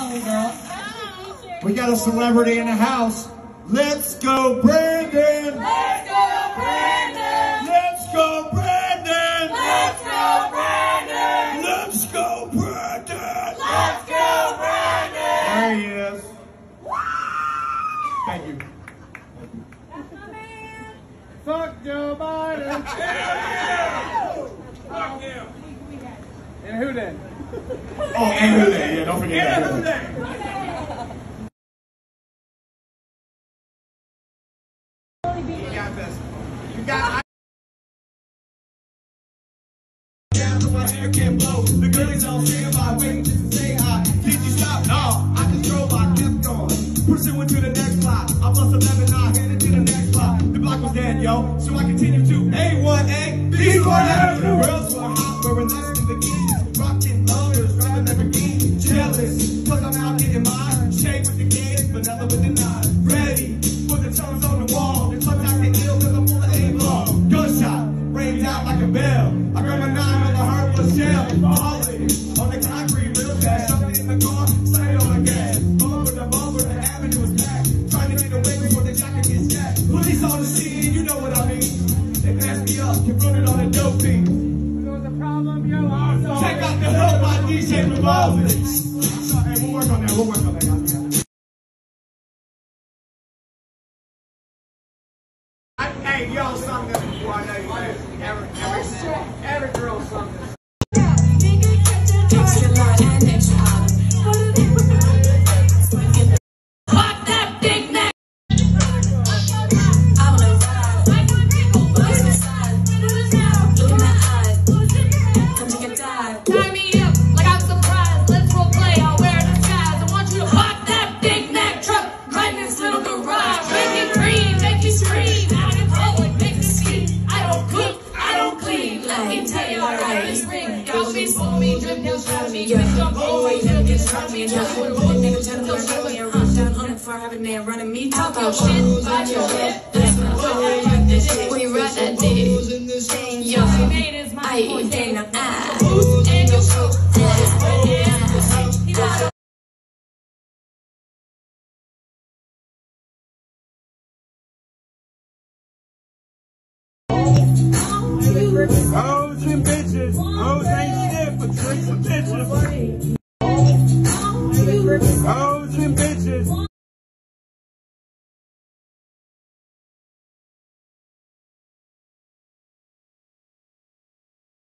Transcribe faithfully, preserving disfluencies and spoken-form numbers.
We got a celebrity in the house. Let's go, Brandon! Let's go, Brandon! Let's go, Brandon! Let's go, Brandon! Let's go, Brandon! Let's go, Brandon! There he is. Thank you. That's my man. Fuck Joe Biden. Fuck him. And who then? Oh, and who then? Yeah, don't forget And that. who then? You got this. You got. The girlies all stand by, waiting just to say hi. Did you stop? No, I just drove by, kept going. Pursuing to the next block. I bust eleven, I headed to the next block. The block was dead, yo, so I continued to A one A, B one Avenue. Girls were hot, wearing less than bikinis. Rocking loaders, driving Lamborghini. Jealous, cause I'm out getting mine. Shade with the kids, vanilla with the nine. Ready for the tones on the wall. The club's acting ill cause I'm full of A-ball. Gunshot, rains out like a bell. I grabbed my nine on the heartless shell. Falling on the concrete real fast. Something in the car, sight on the gas. Bumper to bumper, the avenue was packed. Trying to get away before the jacket gets jacked. Police on the scene, you know what I mean. They passed me up, confronted on a dope fiend. There was a problem, yo. Also. Check out the hood by D J Revolver. Hey, we'll work on that, we'll work on that. Hey, y'all sung this before, I know you guys. Every, every, every girl sung this. Pop that big neck. Tie me up like I'm surprised. Let's role play. I'll wear disguise. I want you to pop that big neck truck right in this little garage. Make it green, make you scream. Out in public, make it ski. I don't cook, I don't clean. Let me tell you, I got this ring. Got me, for me, drip, no shot me. Bitch, jump over, you don't get shot me. And just put a bullet, nigga, trying to show me. And run down on it for having there running me. Talk about shit, about your shit. That's my boy, like this shit. When you ride that dick, yo, he made his mind. I ain't no eye. And your foot, yeah. Hoes and bitches, hoes ain't shit, but tricks and bitches.